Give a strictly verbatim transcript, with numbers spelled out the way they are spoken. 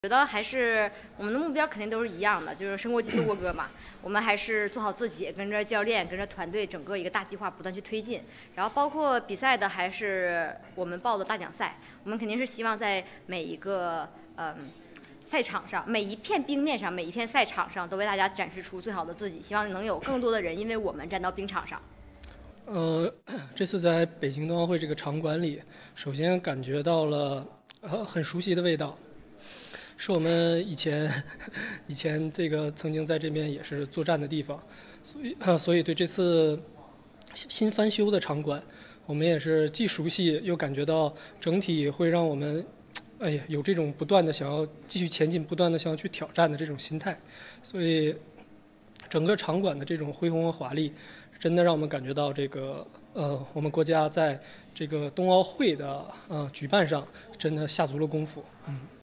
觉得还是我们的目标肯定都是一样的，就是升国际度过歌嘛。我们还是做好自己，跟着教练，跟着团队，整个一个大计划不断去推进。然后包括比赛的，还是我们报的大奖赛，我们肯定是希望在每一个嗯赛场上，每一片冰面上，每一片赛场上，都为大家展示出最好的自己。希望能有更多的人因为我们站到冰场上。 呃，这次在北京冬奥会这个场馆里，首先感觉到了呃很熟悉的味道。是我们以前以前这个曾经在这边也是作战的地方，所以、呃、所以对这次新翻修的场馆，我们也是既熟悉又感觉到整体会让我们哎呀有这种不断的想要继续前进、不断的想要去挑战的这种心态，所以整个场馆的这种恢宏和华丽，真的让我们感觉到这个呃我们国家在这个冬奥会的呃举办上真的下足了功夫，嗯。